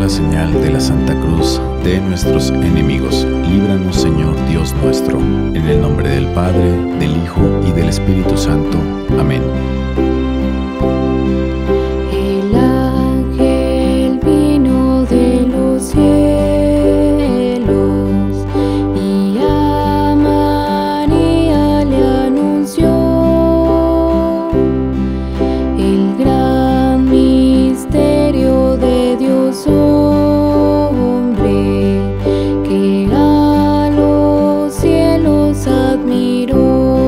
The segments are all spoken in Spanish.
la señal de la Santa Cruz de nuestros enemigos, líbranos, Señor Dios nuestro, en el nombre del Padre, del Hijo y del Espíritu Santo. Amén. El ángel vino de los cielos y a María le anunció el gran misterio de Dios hombre, que a los cielos admiró.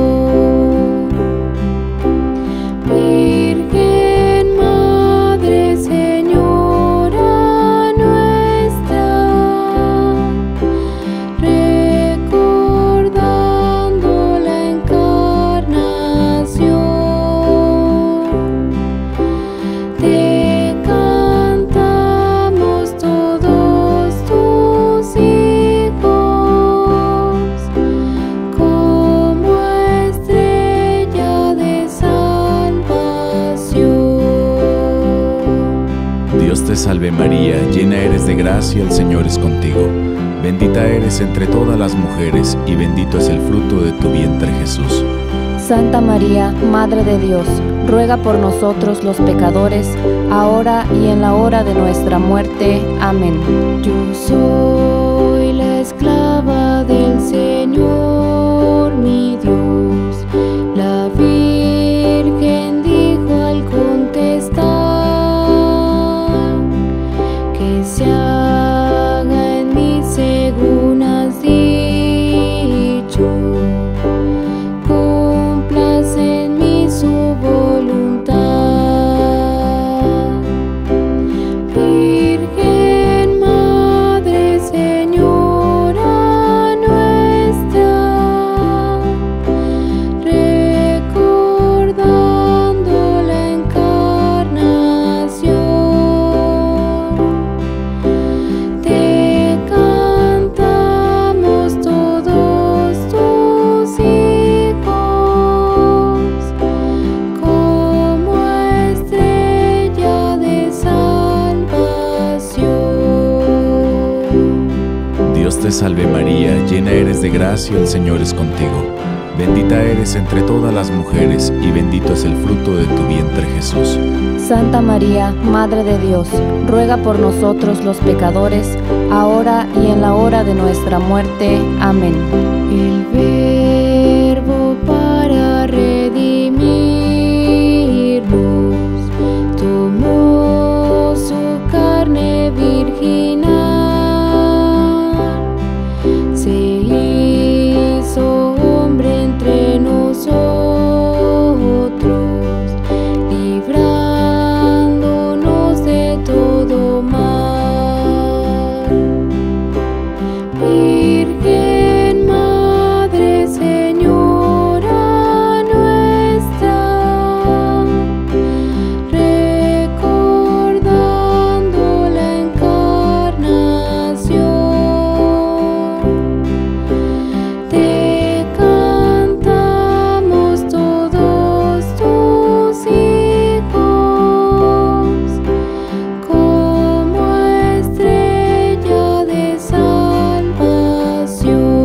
Virgen Madre, Señora nuestra, recordando la encarnación, te cantamos todos tus hijos, como estrella de salvación. Dios te salve María, llena eres de gracia, el Señor es contigo. Bendita eres entre todas las mujeres, y bendito es el fruto de tu vientre Jesús. Santa María, Madre de Dios, ruega por nosotros los pecadores, ahora y en la hora de nuestra muerte. Amén. Yo soy la esclava del Señor, mi Dios. La Virgen dijo al contestar, que se haga en mí según has dicho. Cúmplase en mí su voluntad. Virgen Madre, Señora nuestra, recordando la encarnación, te cantamos todos tus hijos, como estrella de salvación. Dios te salve María, llena eres de gracia, el Señor es contigo. Bendita eres entre todas las mujeres, y bendito es el fruto de tu vientre Jesús. Santa María, Madre de Dios, ruega por nosotros los pecadores, ahora y en la hora de nuestra muerte. Amén. El Verbo para redimirnos tomó su carne virginal, se hizo hombre entre nosotros, librándonos de todo mal. Virgen Madre, Señora nuestra, recordando la encarnación, te cantamos todos tus hijos, como estrella de salvación.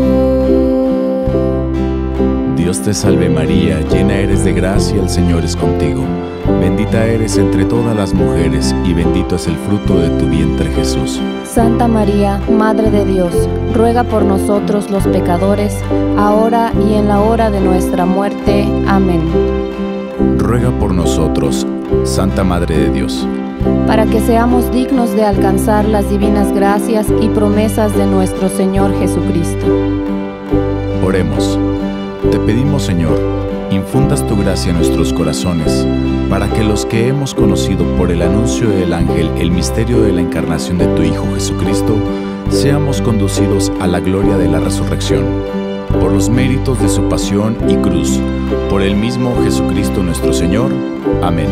Dios te salve María, llena eres de gracia, el Señor es contigo. Bendita eres entre todas las mujeres, y bendito es el fruto de tu vientre Jesús. Santa María, Madre de Dios, ruega por nosotros los pecadores, ahora y en la hora de nuestra muerte. Amén. Ruega por nosotros, Santa Madre de Dios, para que seamos dignos de alcanzar las divinas gracias y promesas de nuestro Señor Jesucristo. Oremos. Te pedimos, Señor, infundas tu gracia en nuestros corazones, para que los que hemos conocido por el anuncio del ángel el misterio de la encarnación de tu Hijo Jesucristo, seamos conducidos a la gloria de la resurrección. Por los méritos de su pasión y cruz, por el mismo Jesucristo nuestro Señor. Amén.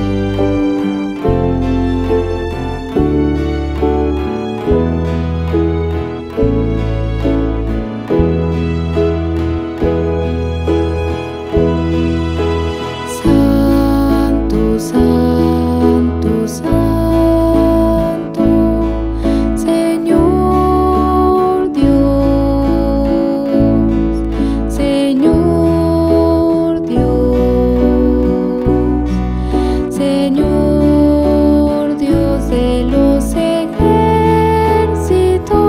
Señor Dios de los ejércitos,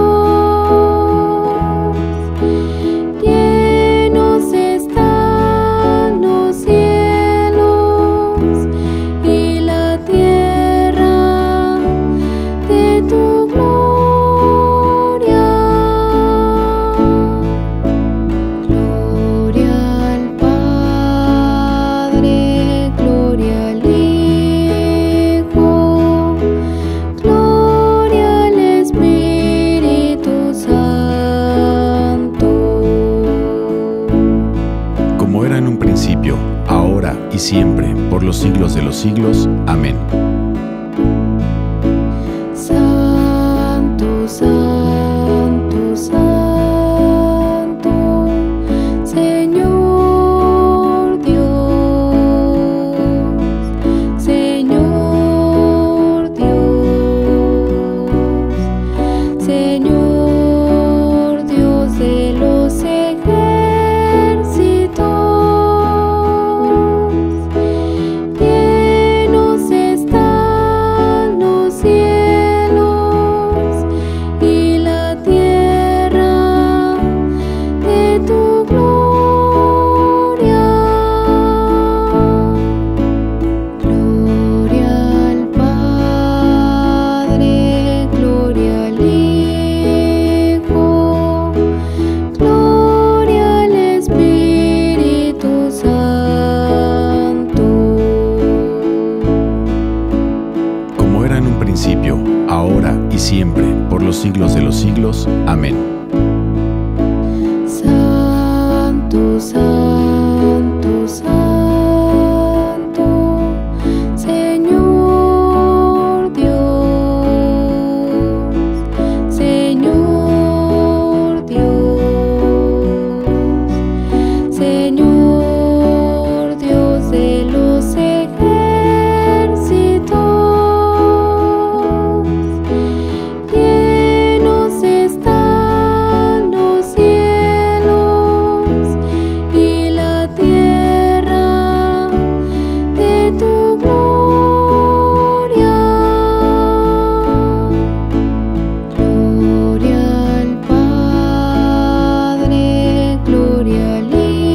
llenos están los cielos y la tierra de tu gloria. Gloria al Padre, gloria al Hijo, gloria al Espíritu Santo. Como era en un principio, ahora y siempre, por los siglos de los siglos. Amén. Santo, santo, santo, Señor Dios, Señor Dios, Señor Dios de los ejércitos, llenos están los cielos y la tierra de tu gloria. Gloria al Padre, gloria al Hijo, gloria al Espíritu Santo. Como era en un principio, ahora y siempre, por los siglos de los siglos. Amén. Santo, santo, santo, Señor Dios, Señor Dios, Señor Dios de los ejércitos, llenos están los cielos y la tierra de tu gloria. Gloria al Padre, gloria al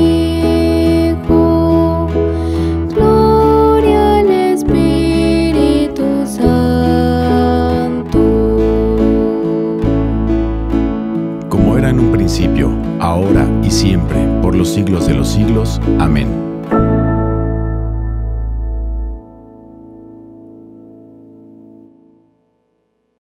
Hijo, gloria al Espíritu Santo. Como era en un principio, ahora y siempre, por los siglos de los siglos. Amén.